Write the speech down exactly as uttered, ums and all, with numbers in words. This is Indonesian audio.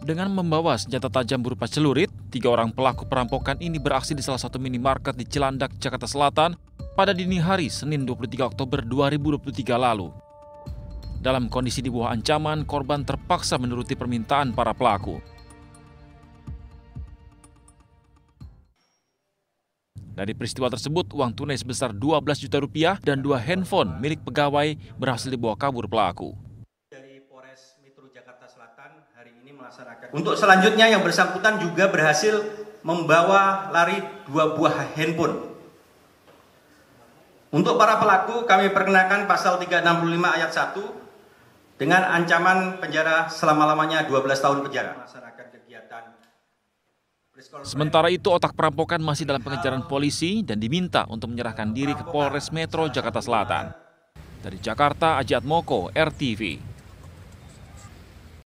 Dengan membawa senjata tajam berupa celurit, tiga orang pelaku perampokan ini beraksi di salah satu minimarket di Cilandak, Jakarta Selatan pada dini hari Senin dua puluh tiga Oktober dua ribu dua puluh tiga lalu. Dalam kondisi di bawah ancaman, korban terpaksa menuruti permintaan para pelaku. Dari peristiwa tersebut, uang tunai sebesar dua belas juta rupiah dan dua handphone milik pegawai berhasil dibawa kabur pelaku. Dari Polres Metro Jakarta Selatan hari ini melaksanakan. Untuk selanjutnya yang bersangkutan juga berhasil membawa lari dua buah handphone. Untuk para pelaku kami perkenakan pasal tiga enam lima ayat satu dengan ancaman penjara selama-lamanya dua belas tahun penjara. Melaksanakan kegiatan. Sementara itu, otak perampokan masih dalam pengejaran polisi dan diminta untuk menyerahkan diri ke Polres Metro Jakarta Selatan. Dari Jakarta, Aji Atmoko, R T V.